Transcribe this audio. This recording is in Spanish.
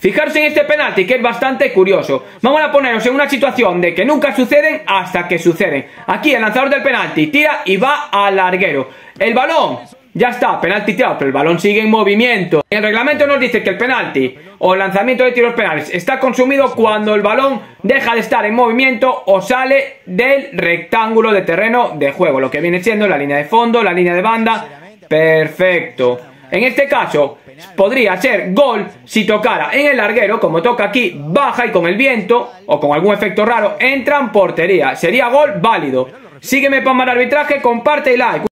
Fijaros en este penalti, que es bastante curioso. Vamos a ponernos en una situación de que nunca suceden hasta que suceden. Aquí el lanzador del penalti tira y va al larguero. El balón, ya está, penalti tirado, pero el balón sigue en movimiento. El reglamento nos dice que el penalti o el lanzamiento de tiros penales está consumido cuando el balón deja de estar en movimiento o sale del rectángulo de terreno de juego, lo que viene siendo la línea de fondo, la línea de banda. Perfecto. En este caso podría ser gol si tocara en el larguero, como toca aquí, baja y con el viento o con algún efecto raro entra en portería. Sería gol válido. Sígueme para más arbitraje, comparte y like.